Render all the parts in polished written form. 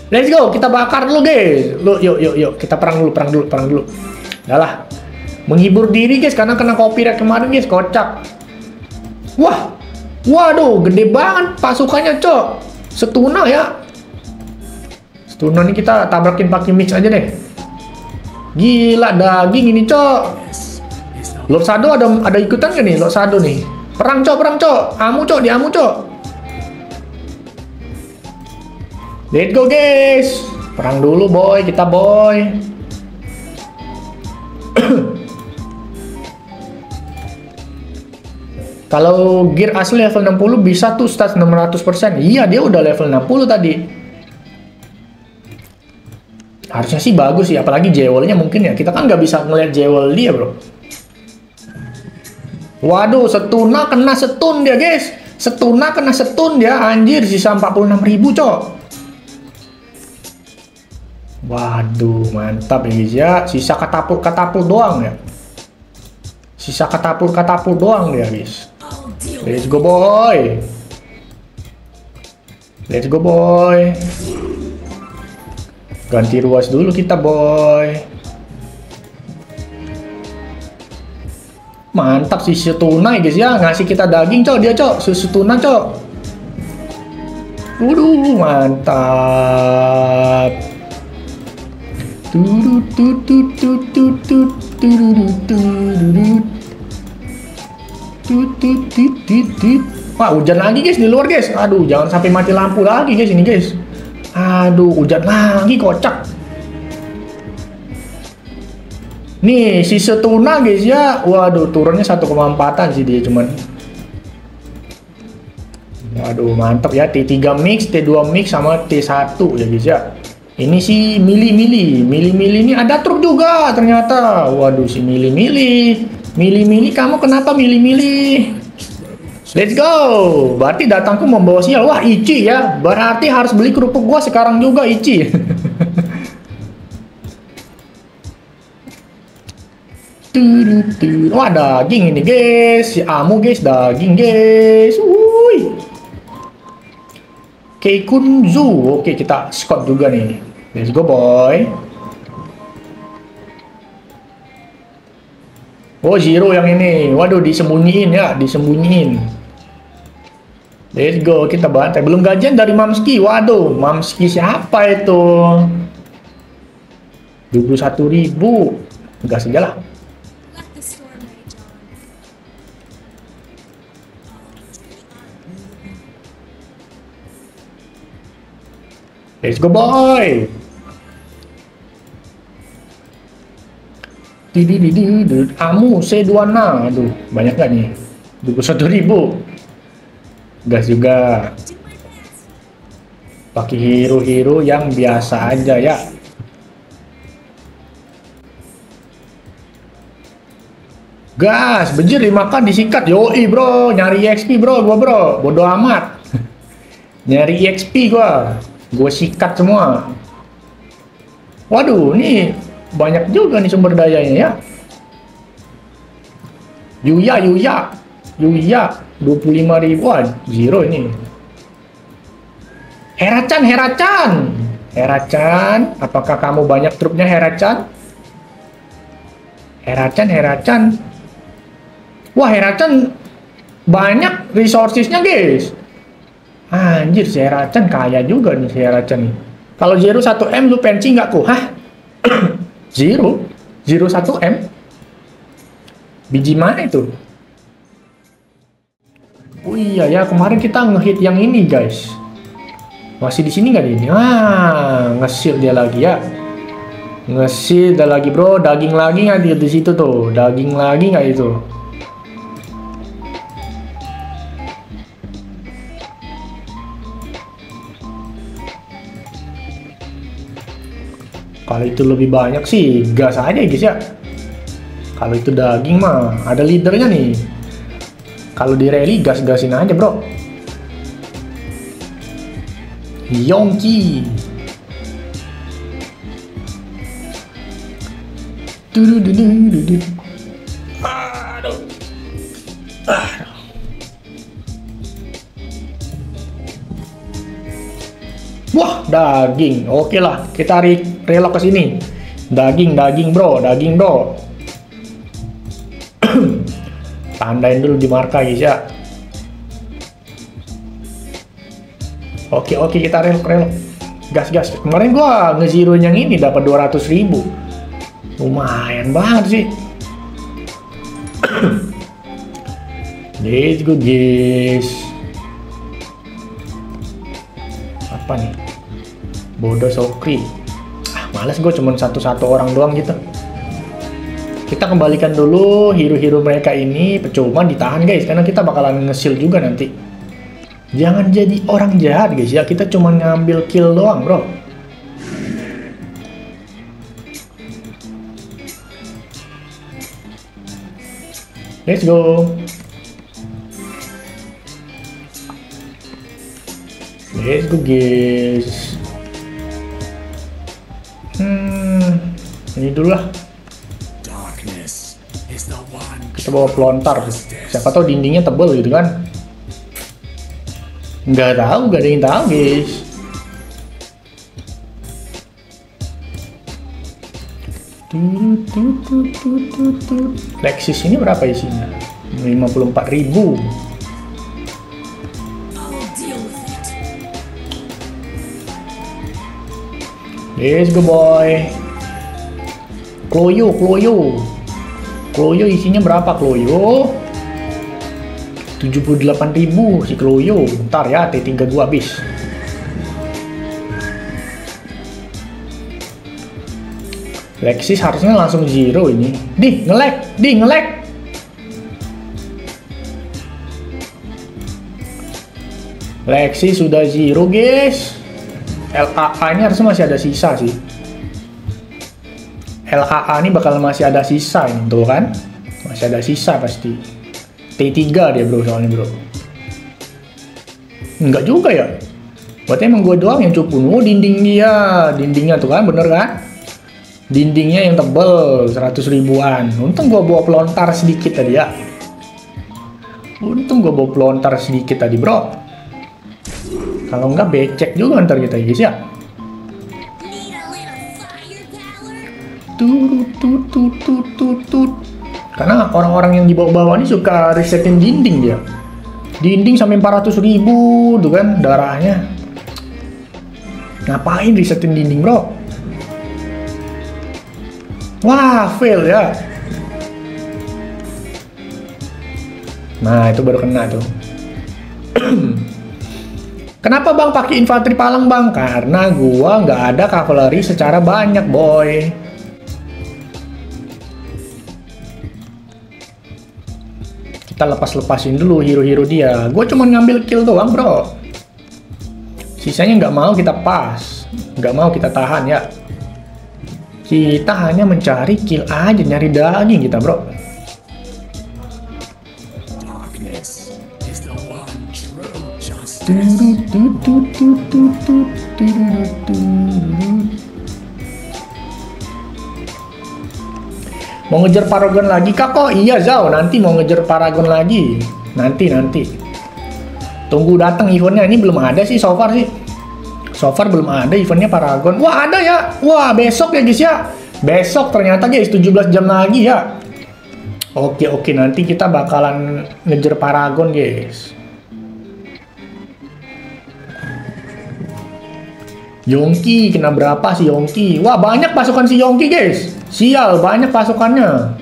Let's go, kita bakar dulu guys. Yuk, kita perang dulu. Yalah. Menghibur diri guys, karena kena copyright kemarin guys, kocak. Wah, waduh, gede banget pasukannya cok. Setuna ya. Setuna ini kita tabrakin pakai mix aja deh. Gila daging ini cok. Lord Shadow ada ikutan gak nih Lord Shadow nih? Perang cok. Amu cok, diamu cok. Let's go guys. Perang dulu boy, kita boy. Kalau gear asli level 60 bisa tuh stats 600%. Iya, dia udah level 60 tadi. Harusnya sih bagus sih, apalagi jewelnya mungkin ya. Kita kan nggak bisa ngeliat jewel dia bro. Waduh, setuna kena setun dia guys. Setuna kena setun dia, anjir, sisa 46.000 cok. Waduh, mantap ya guys ya. Sisa katapult doang ya. Sisa katapult doang dia guys. Let's go boy. Let's go boy. Ganti ruas dulu kita boy. Mantap sih setuna guys ya, ngasih kita daging cok dia cok, susu tuna cok. Waduh, mantap. Wah, hujan lagi guys di luar guys. Aduh, jangan sampai mati lampu lagi guys ini guys. Aduh, hujan lagi kocak. Nih, si setuna guys ya. Waduh, turunnya 1,4an sih dia cuman. Waduh, mantap ya. T3 mix, T2 mix sama T1 ya guys ya. Ini si Mili ini ada truk juga ternyata. Waduh, si Mili kamu kenapa Mili? Let's go. Berarti datangku membawa sial. Wah, Ichi ya. Berarti harus beli kerupuk gua sekarang juga Ichi. Wah, daging ini guys. Si Amu guys, daging guys. Wuih. Keikunzu. Oke, kita Scott juga nih. Let's go boy. Oh, Zero yang ini. Waduh, disembunyiin ya, disembunyiin. Let's go, kita bantai. Belum gajian dari Mamski. Waduh, Mamski siapa itu? 21.000. Enggak sajalah. Let's go boy. Amu C26. Aduh, banyak gak nih? 21.000. Gas juga. Pakai hero-hero yang biasa aja ya. Gas, bejir dimakan disikat. Yoi bro, nyari XP bro, gua bro. Bodo amat. Nyari XP gua. Gua sikat semua. Waduh, nih banyak juga nih sumber dayanya ya. Yuya 25.000-an. Zero ini. Hera-chan, apakah kamu banyak trupnya Hera-chan? Wah, Hera-chan banyak resourcesnya guys. Anjir, si Hera-chan kaya juga nih si Hera-chan nih. Kalau Zero 1M lu pensi nggak kok? Hah? Zero 1M? Biji mana itu? Oh iya ya, kemarin kita ngehit yang ini guys. Masih di sini nggak ini? Nge-shield dia lagi ya. Nge-shield dia lagi bro. Daging lagi nggak di situ tuh? Daging lagi nggak itu? Kalau itu lebih banyak sih, gas aja guys ya. Kalau itu daging mah, ada leadernya nih. Kalau di rally gas-gasin aja bro. Yongki. Aduh. Wah, daging. Oke lah, kita relok ke sini. Daging bro, daging bro. Tandain dulu di marka guys ya. Oke, kita relok. Gas. Kemarin gua nge-zero yang ini dapat 200.000. Lumayan banget sih. Let's go guys. Apa nih? Bodoh Sokri. Males gue cuman satu orang doang gitu. Kita kembalikan dulu hero-hero mereka ini. Percuma ditahan guys, karena kita bakalan nge-shield juga nanti. Jangan jadi orang jahat guys ya. Kita cuma ngambil kill doang bro. Let's go. Let's go guys. Ini dulu lah. Kita bawa pelontar. Siapa tahu dindingnya tebel gitu kan? Nggak tahu, nggak ada yang tahu guys. Lexus ini berapa isinya? 54.000. Let's go boy. Kloyo isinya berapa Kloyo? 78.000 si Kloyo. Ntar ya, T3 gua habis. Lexus harusnya langsung zero ini. Nge-lag. Lexus sudah zero guys. LAA ini harusnya masih ada sisa sih. LAA ini bakal masih ada sisa ini tuh kan. Masih ada sisa pasti. T3 dia bro soalnya bro. Enggak juga ya. Berarti emang gue doang yang cupu. Oh dindingnya tuh kan bener kan. Dindingnya yang tebel 100 ribuan. Untung gue bawa pelontar sedikit tadi ya. Bro. Kalau enggak becek juga ntar kita guys ya. Karena orang-orang yang di bawah-bawah ini suka resetin dinding dia. Dinding sampai 400.000 tuh kan darahnya. Ngapain resetin dinding bro? Wah, fail ya. Nah, itu baru kena tuh. Kenapa bang pakai infanteri palang bang? Karena gua nggak ada cavalry secara banyak boy. Kita lepasin dulu hero-hero dia. Gue cuma ngambil kill doang bro. Sisanya nggak mau kita pas, nggak mau kita tahan ya. Kita hanya mencari kill aja, nyari daging kita bro. Mau ngejar Paragon lagi kak kok? Iya Zao, nanti mau ngejar Paragon lagi. Nanti. Tunggu datang eventnya, ini belum ada sih so far sih. So far belum ada eventnya Paragon. Wah ada ya, wah besok ya guys ya. Besok ternyata guys, 17 jam lagi ya. Oke, nanti kita bakalan ngejar Paragon guys. Yongki, kena berapa sih Yongki? Wah banyak pasukan si Yongki guys. Sial, banyak pasukannya.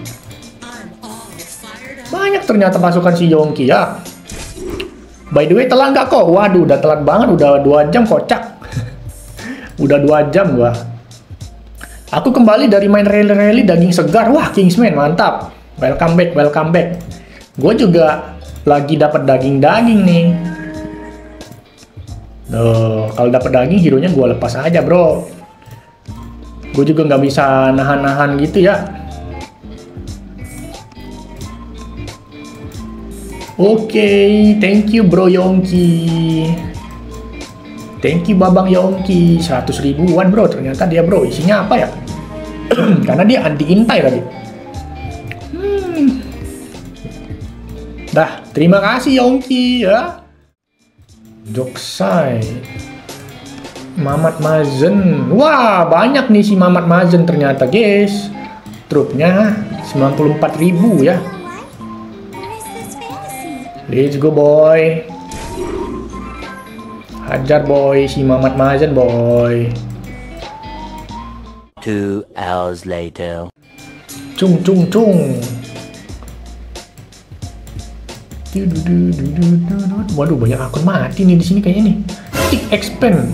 Banyak ternyata pasukan si Yongki ya. By the way, telat nggak kok? Waduh, udah telat banget, udah 2 jam kocak. Udah 2 jam gua. Aku kembali dari main rally daging segar. Wah, Kingsman, mantap. Welcome back. Gue juga lagi dapat daging-daging nih. Kalau dapat daging, hero-nya gue lepas aja, bro. Gue juga nggak bisa nahan-nahan gitu ya. Oke, thank you bro Yongki. Thank you Babang Yongki. 100 ribuan bro, ternyata dia bro. Isinya apa ya? Karena dia anti intai tadi. Dah, terima kasih Yongki ya. Joksai. Mamat Mazen. Wah, banyak nih si Mamat Mazen ternyata, guys. Trupnya 94.000 ya. Let's go, boy. Hajar, boy, si Mamat Mazen, boy. 2 hours later. Cung. Waduh, banyak akun mati nih di sini kayaknya nih. Tick expand.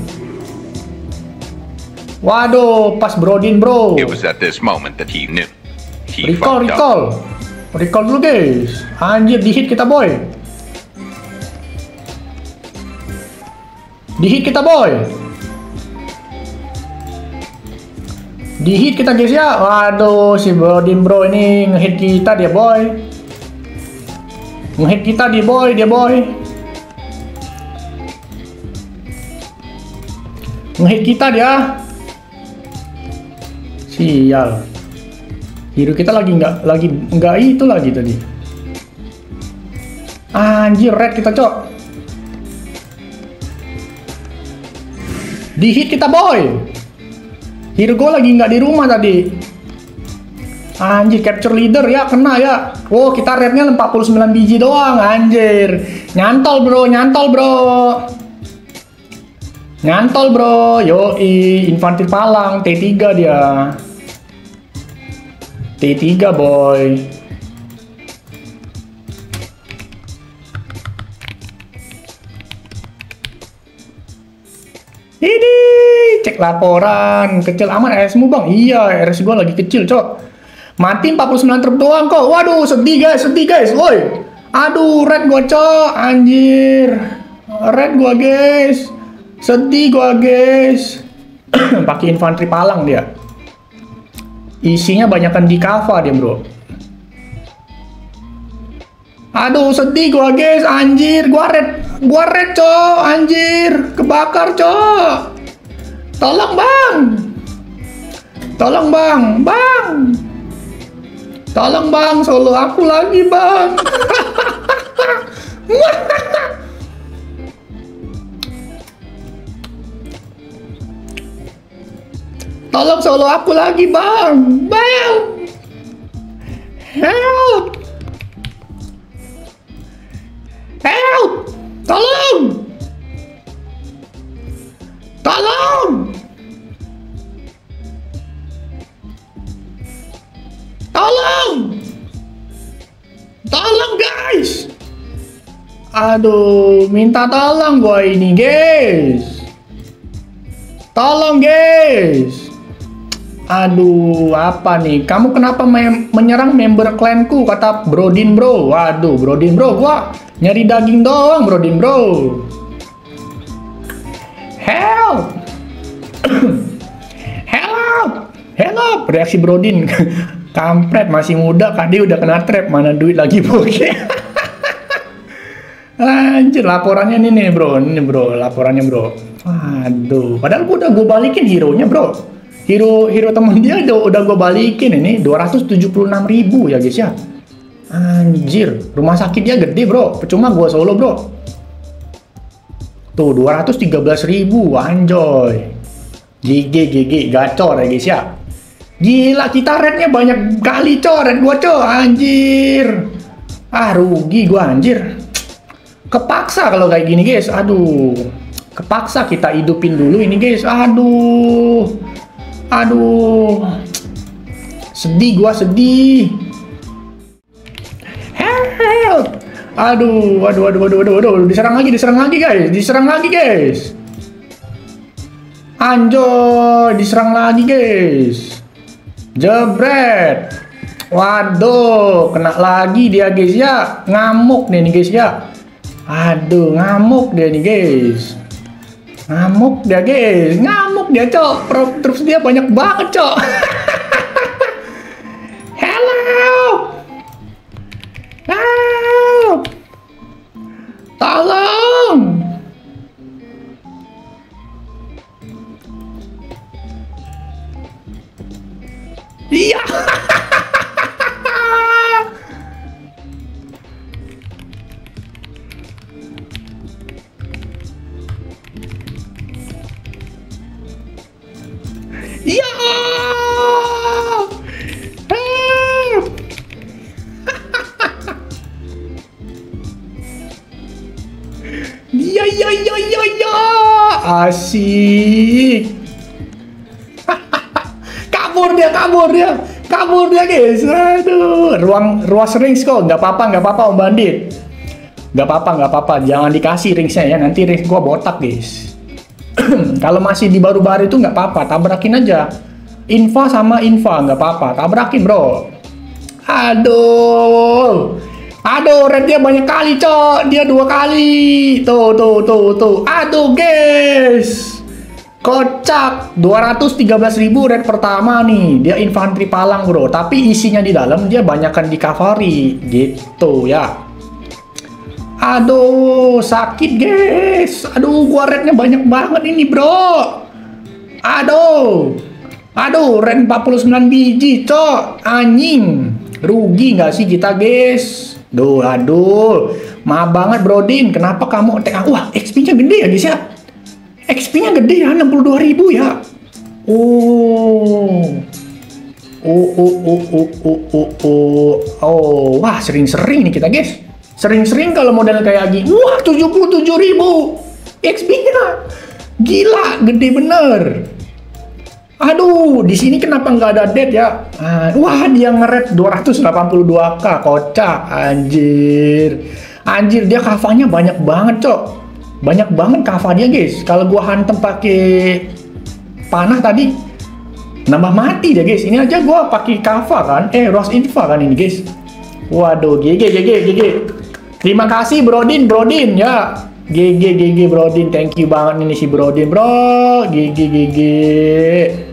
Waduh, pas Brodin, bro. It was at this moment that he knew. He fucked up. Recall dulu, guys. Anjir, di hit kita, boy. Di hit kita, guys ya. Waduh, si Brodin, bro, ini ngehit kita dia, boy. Ngehit kita dia, boy. Ngehit kita dia. Sial. Hero kita lagi nggak itu lagi tadi. Anjir, red kita, cok. Di hit kita, boy. Hero gue lagi nggak di rumah tadi. Anjir, capture leader ya, kena ya. Oh, kita rednya 49 biji doang, anjir. Nyantol bro. Yoi, infanteri palang, T3 dia. T3, boy. Ini cek laporan. Kecil aman RS-mu, bang. Iya, RS gua lagi kecil, cok. Mati 49 truk doang kok. Waduh, sedih guys. Woi. Aduh, red gua, cok. Anjir. Red gua, guys. Sedih gua, guys. Pakai infanteri palang dia. Isinya banyakan di kava dia, bro. Aduh, sedih gua, guys. Anjir, gua red, cok. Anjir, kebakar, cok. Tolong, bang. Tolong, bang, solo aku lagi, bang. Tolong solo aku lagi, bang. Help. Tolong, guys. Aduh, minta tolong gua ini, guys. Tolong, guys. Aduh, apa nih? Kamu kenapa menyerang member klanku? Kata Brodin, bro. Waduh, Brodin, bro. Gua nyari daging doang, Brodin, bro. Help. Help. Reaksi Brodin. Kampret, masih muda, kadi udah kena trap. Mana duit lagi, bokeh. Anjir, laporannya nih, bro. Ini, bro, laporannya, bro. Aduh, padahal udah gue balikin hero-nya, bro. Hero temen dia udah gue balikin ini 276.000 ya, guys ya. Anjir, rumah sakitnya gede, bro. Percuma gue solo, bro. Tuh 213.000, anjoy. GG, gacor ya, guys ya. Gila, kita rednya banyak kali, cok. Red gue, cok. Anjir. Rugi gue, anjir. Kepaksa kalau kayak gini, guys. Aduh. Kepaksa kita hidupin dulu ini, guys. Aduh. Sedih gua, sedih. Help. Aduh. Diserang lagi, guys. Anjoy, diserang lagi, guys. Jebret. Waduh, kena lagi dia, guys ya. Ngamuk nih, guys ya. Aduh, ngamuk dia nih, guys. Ngamuk dia, cok. Terus dia banyak banget, cok. Help. Tolong. Iya. Ya. Ya ya ya ya ya. Asik. Kabur dia guys. Aduh, ruas rings kok. Nggak apa-apa Om Bandit. Nggak apa-apa. Jangan dikasih ringsnya ya. Nanti rings gua botak guys. Kalau masih di baru-baru itu nggak apa-apa. Tabrakin aja. Infa sama Infa nggak apa-apa. Tabrakin bro. Aduh, red dia banyak kali cok. Dia 2 kali. Tuh. Aduh guys. Kocak, 213.000 red pertama nih. Dia infanteri palang bro, tapi isinya di dalam dia banyakkan di cavalry gitu ya. Aduh, sakit guys. Aduh, gua rednya banyak banget ini bro. Aduh, red 49 biji cok. Anjing, rugi nggak sih kita guys? Aduh, maaf banget Brodin. Kenapa kamu attack? Wah, XP-nya gede ya guys ya. XP-nya gede ya, 62.000 ya. Wah, sering-sering nih kita, guys. Sering-sering kalau model kayak gini. Wah, 77.000 XP-nya. Gila, gede bener. Aduh, di sini kenapa nggak ada dead ya? Wah, dia ngeret 282k, kocak. Anjir, dia kavanya banyak banget, cok. Banyak banget kava dia guys. Kalau gua hantem pakai panah tadi nambah mati dia guys. Ini aja gua pakai kava kan. Ruas Infa kan ini guys. Waduh, GG. Terima kasih Brodin ya. GG Brodin. Thank you banget ini si Brodin bro. GG.